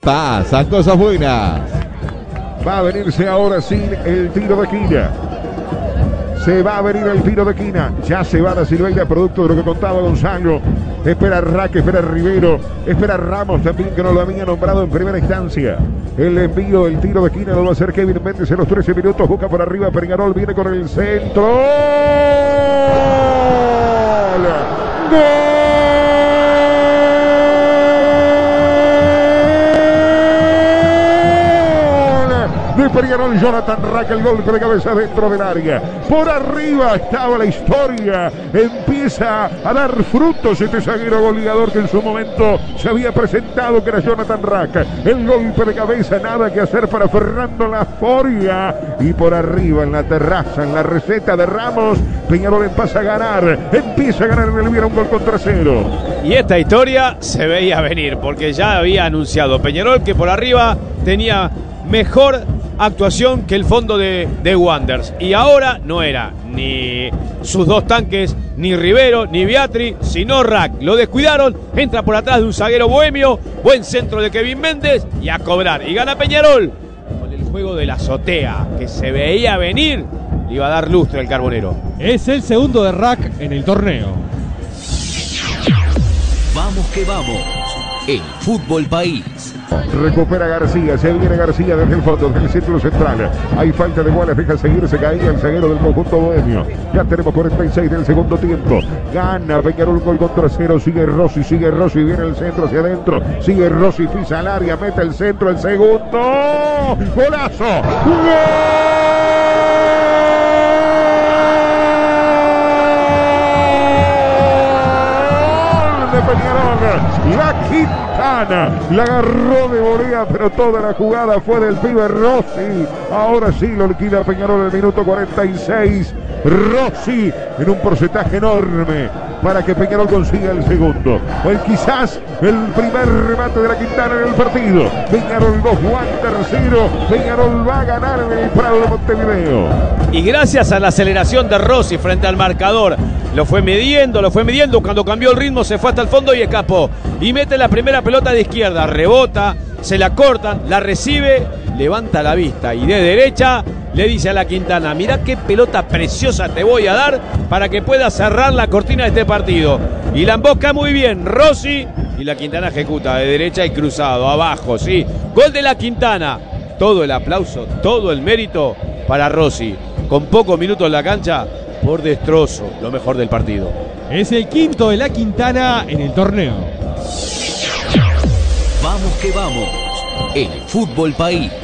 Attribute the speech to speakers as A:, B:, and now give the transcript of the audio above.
A: Pasan cosas buenas.
B: Va a venirse ahora sí el tiro de esquina. Se va a venir el tiro de esquina. Ya se va da Silveira, producto de lo que contaba Gonzalo. Espera Raque, espera Rivero, espera Ramos también, que no lo había nombrado en primera instancia. El envío, el tiro de esquina lo va a hacer Kevin Méndez en los 13 minutos. Busca por arriba, Peñarol viene con el centro. ¡Gol! ¡Gol! De Peñarol, Jonathan Raque, el golpe de cabeza dentro del área. Por arriba estaba la historia. Empieza a dar frutos este zaguero goleador que en su momento se había presentado, que era Jonathan Raque. El golpe de cabeza, nada que hacer para Fernando Laforia. Y por arriba, en la terraza, en la receta de Ramos, Peñarol empieza a ganar en el Viera, un gol contra 0.
C: Y esta historia se veía venir, porque ya había anunciado Peñarol que por arriba tenía mejor actuación que el fondo de Wanderers, y ahora no era ni sus dos tanques, ni Rivero, ni Beatri, sino Raque. Lo descuidaron, entra por atrás de un zaguero bohemio, buen centro de Kevin Méndez y a cobrar, y gana Peñarol con el juego de la azotea que se veía venir. Le iba a dar lustre al Carbonero.
D: Es el segundo de Raque en el torneo.
E: Vamos que vamos, el Fútbol País.
B: Recupera García, se viene García desde el fondo, del centro central. Hay falta de goles, deja seguir, se caía el zaguero del conjunto bohemio. Ya tenemos 46 del segundo tiempo. Gana Peñarol, gol contra 0. Sigue Rossi, viene el centro hacia adentro. Sigue Rossi, pisa al área, mete el centro, el segundo. ¡Golazo! ¡Gol de Peñarol! La Quintana la agarró de volea, pero toda la jugada fue del pibe Rossi. Ahora sí lo liquida Peñarol en el minuto 46. Rossi en un porcentaje enorme para que Peñarol consiga el segundo. Fue quizás el primer remate de la Quintana en el partido. Peñarol 2, Wanderers 0. Peñarol va a ganar en el Prado de Montevideo.
C: Y gracias a la aceleración de Rossi frente al marcador, lo fue midiendo, cuando cambió el ritmo se fue hasta el fondo y escapó. Y mete la primera pelota de izquierda, rebota, se la cortan, la recibe, levanta la vista y de derecha le dice a la Quintana: mirá qué pelota preciosa te voy a dar para que puedas cerrar la cortina de este partido. Y la embosca muy bien Rossi y la Quintana ejecuta de derecha y cruzado, abajo, sí. Gol de la Quintana. Todo el aplauso, todo el mérito para Rossi. Con pocos minutos en la cancha, por destrozo, lo mejor del partido.
D: Es el quinto de la Quintana en el torneo.
E: Vamos que vamos, el Fútbol País.